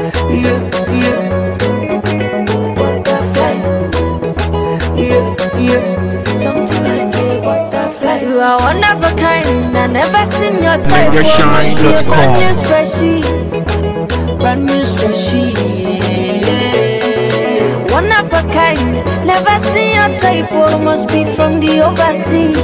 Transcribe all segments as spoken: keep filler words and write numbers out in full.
yeah, yeah. Butterfly, yeah, yeah. Something like a butterfly. You are one of a kind. I never seen your type. Mega Shine dot com. Brand new species, brand new species. One of a kind. Never seen your type. Oh, must be from the overseas,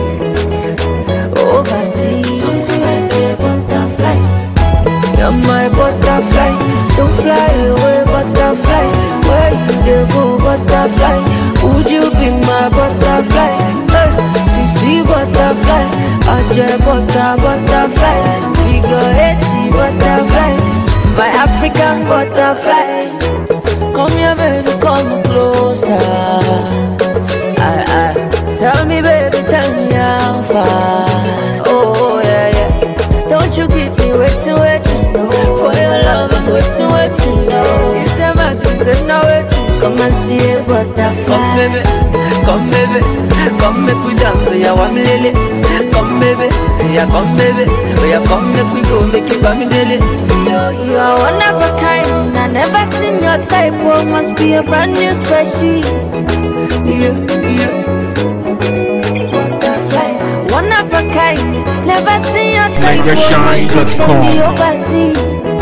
overseas. Something like a butterfly. You're my butterfly. Don't fly away, butterfly. Where you dey go, butterfly? Would you be my butterfly? Hey, sissy butterfly. Aje butter, butterfly. Figure eighty butterfly. My African butterfly. Come here, baby, come closer. I, I, tell me, baby, tell me how far. Oh, yeah, yeah. Don't you keep me waiting, waiting, no. For your love, I'm waiting, waiting, no. If the match me say no waiting, come and see a butterfly. Come, baby, come, baby, come make we dance, so yeah, I'm lily. Come, baby, yeah, come, baby, oh yeah, come make we go, make it come daily. You are one of a kind, I never seen your type. Oh, must be a brand new species. Yeah, yeah. Butterfly, one of a kind. Never seen your type. Mega Shine dot com. Overseas,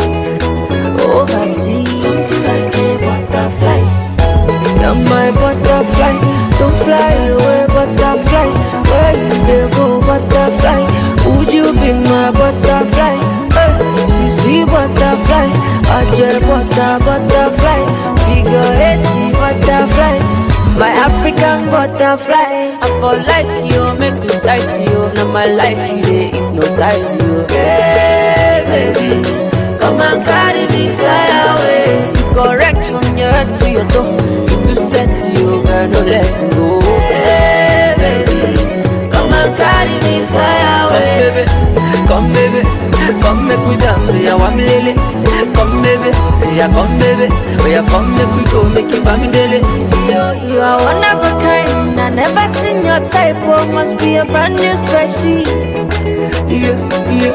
overseas. Something like a butterfly. You're my butterfly. Don't fly away, butterfly. Where you dey go, butterfly? Would you be my butterfly? Hey, sissy butterfly. Aje butter, butterfly. Figure eighty butterfly. My African butterfly. I fall like you, make you tight you. Now my life you dey hypnotize you. Hey baby, come and carry me, fly away. You correct from your head to your toe. You too set you, girl, no let go. Hey baby, come and carry me, fly away. Come baby, come baby, come make we dance, so yeah, I'm lily. Come baby, yeah, come baby, oh yeah, come make we go, make you bam daily. You are one of a kind, I never seen your type. Oh, must be a brand new species. Yeah, yeah.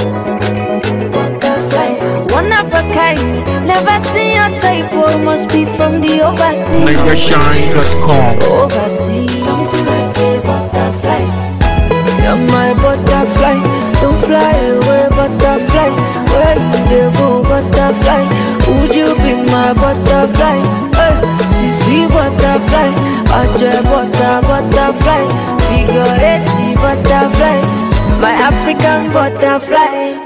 Butterfly, one of a kind, never seen your type. Oh, must be from the overseas. Mega Shine dot com. Overseas, something like a butterfly. You're my butterfly. Don't fly away, butterfly. Where you dey go, butterfly? Would you be my butterfly? Hey, sissy butterfly. Aje butter, butterfly. Figure eighty butterfly. My African butterfly.